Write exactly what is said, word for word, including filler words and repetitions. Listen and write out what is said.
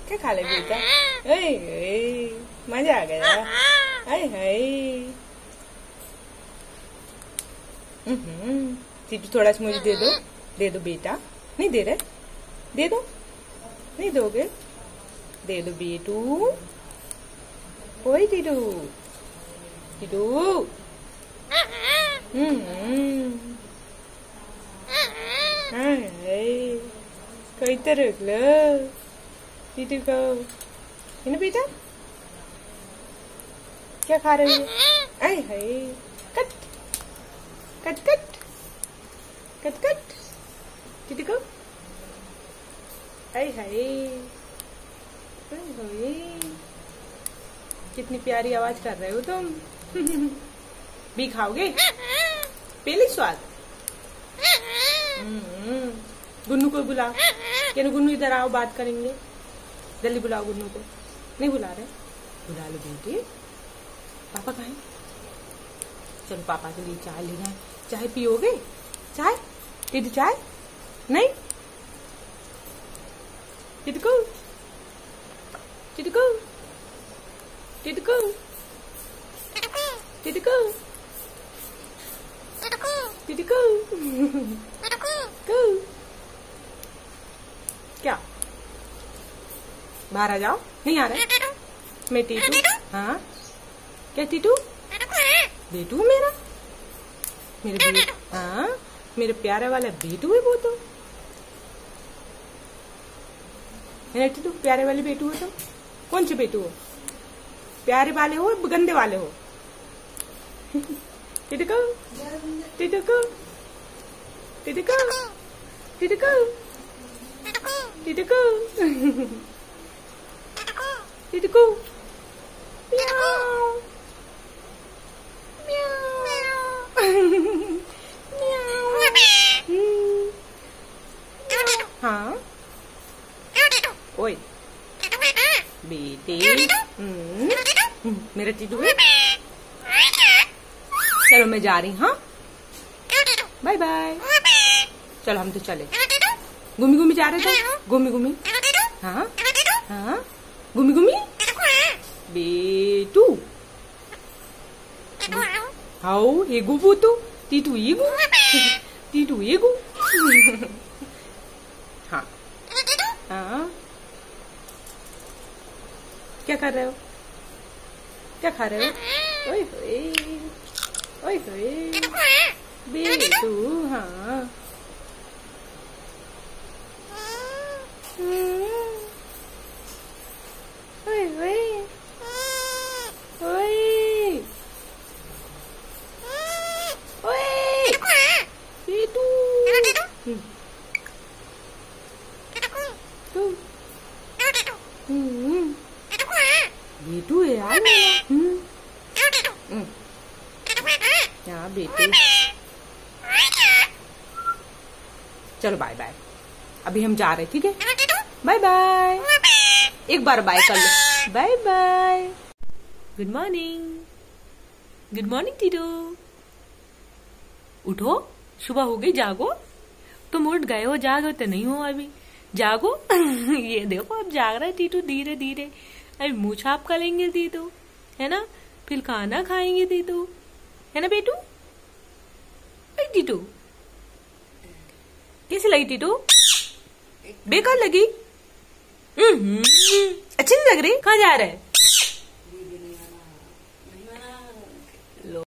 क्या खा ले बेटा? अरे मजा आ गया। हाय हाय। टीटू थोड़ा सा मुझे दे दो, दे दो बेटा। नहीं दे रहे? दे दो। नहीं दोगे? दे दो बेटू। ओए टीटू, टीटू। हम्म। कोई तो रोक लो टीटू को। है ना बेटा? क्या खा रही है? आए hi. Cut cut cut cut cut Titu को। आए हाय। कितनी प्यारी आवाज कर रहे हो तुम। भी खाओगे? पहले स्वाद। गुन्नू को बुला। क्या गुन्नू इधर आओ, बात करेंगे। जल्दी बुलाओ गुन्नू को। नहीं बुला रहे? बुला लो बेटी। पापा कहाँ हैं? चलो पापा के लिए चाय ले जाए। चाय पियोगे? चाय? टीटू चाय? नहीं? टीटू को, टीटू को, टीटू को, टीटू को, टीटू को, को। क्या? बाहर आ जाओ। नहीं आ रहे? मैं टीटू। हाँ क्या टीटू? बेटू मेरा, मेरे बेटू। हाँ मेरे प्यारे वाला बेटू है वो तो। है टीटू? प्यारे वाले बेटू हो तो? कौन से बेटू हो? प्यारे वाले हो गंदे वाले हो? टीटू को, टीटू को, टीटू को, टीटू को, टीटू को, टीटू को। म्याऊ म्याऊ। हाँ ओए बेटे। मेरा टीटू है। चलो मैं जा रही। हाँ बाय बाय। चलो हम तो चले। घूमी घूमी जा रहे थे। घूमी घूमी। हाँ हाँ घूमी घूमी। बेटू हाउ हेगू बोतू। टीटू ईगू, टीटू ईगू। हाँ हाँ क्या कर रहे हो? क्या खा रहे हो? ओए होए, ओए होए बेटू। हाँ ओए होए, ओए ओए बेटू। बेटू है यार। यहाँ बेटे। चलो बाय बाय। अभी हम जा रहे। ठीक है बाय बाय। एक बार बाय कर लो। Bye bye. Good morning, good morning Titu. उठो, सुबह हो गई। जागो। तुम उठ गए हो, जागो तो नहीं हो अभी। जागो। ये देखो अब जाग रहा है टीटू धीरे धीरे। अभी मुँह छाप करेंगे टीटू, है ना? फिर खाना खाएंगे टीटू, है ना बेटू? टीटू कैसी लगी टीटू? बेकार लगी? अच्छी नहीं लग रही? कहाँ जा रहे हैं?